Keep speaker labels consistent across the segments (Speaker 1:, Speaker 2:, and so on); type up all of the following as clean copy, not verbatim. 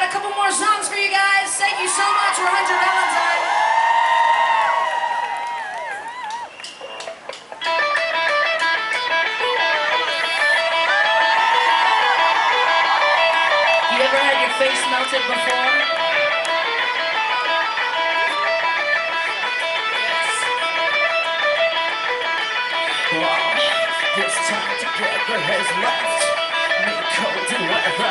Speaker 1: a couple more songs for you guys. Thank you so much for Hunter Valentine. You ever had your face melted before?
Speaker 2: This time together has left me cold and weather.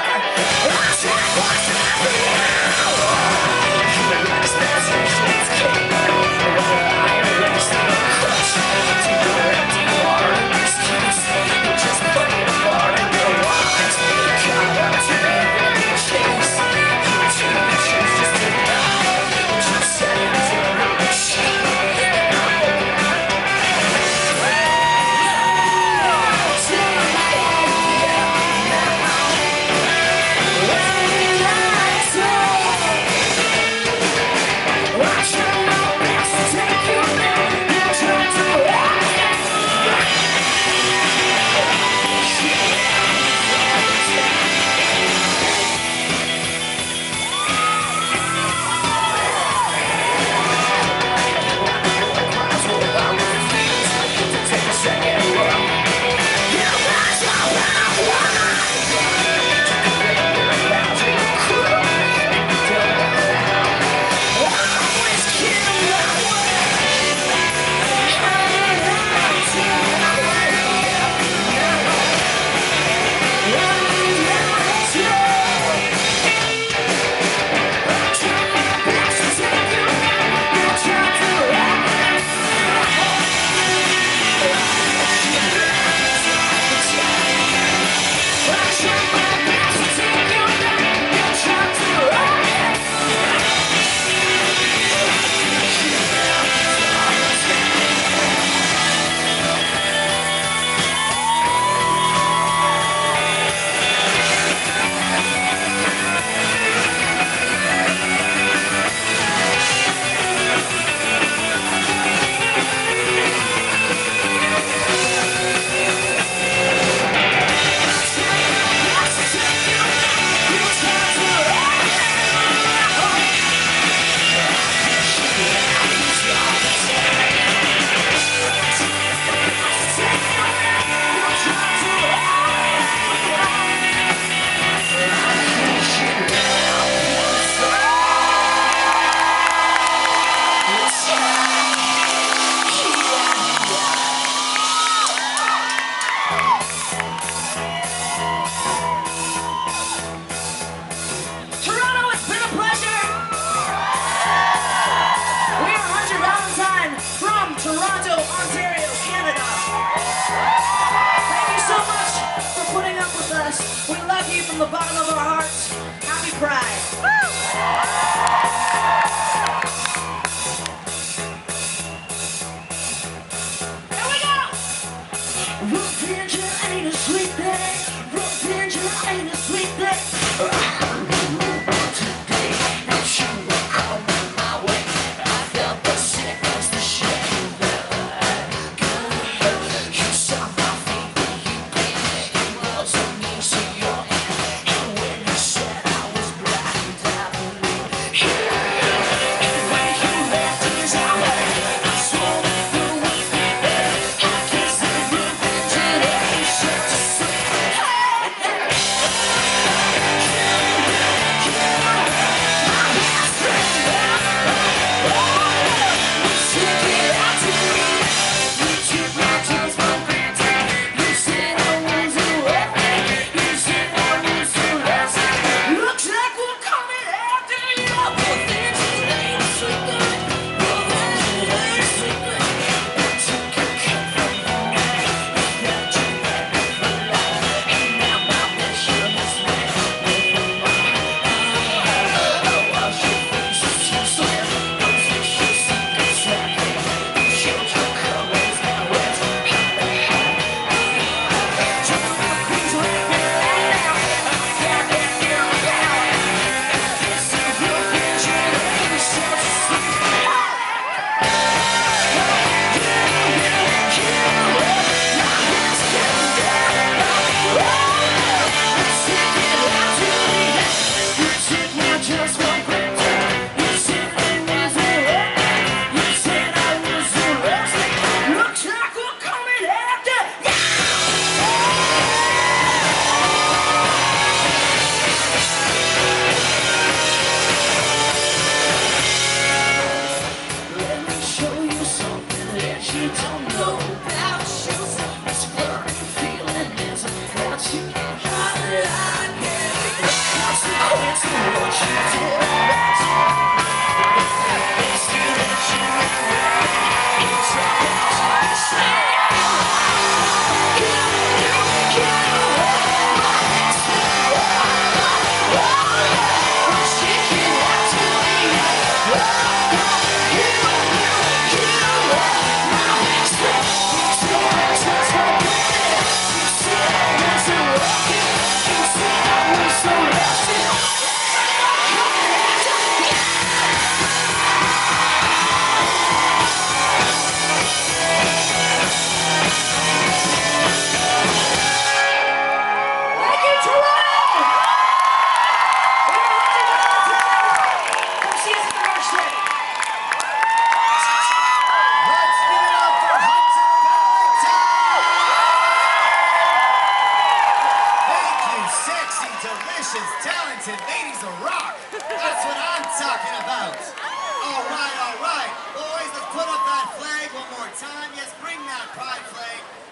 Speaker 2: Human expectations came I erased the crush to your empty heart. Excuse you just play a part in your lives. Caught up to the very chase. You took the chance just to die. You said it's a machine.
Speaker 1: From the bottom of our hearts, happy Pride. Here we go! Revenge ain't a sweet thing. Revenge ain't a sweet thing. Today, and you were coming my way. I felt the sickness, the shame that good. You saw my feet, you gave it wasn't easy. Your
Speaker 3: talented ladies of rock. That's what I'm talking about. All right. Boys, let's put up that flag one more time. Yes, bring that pride flag.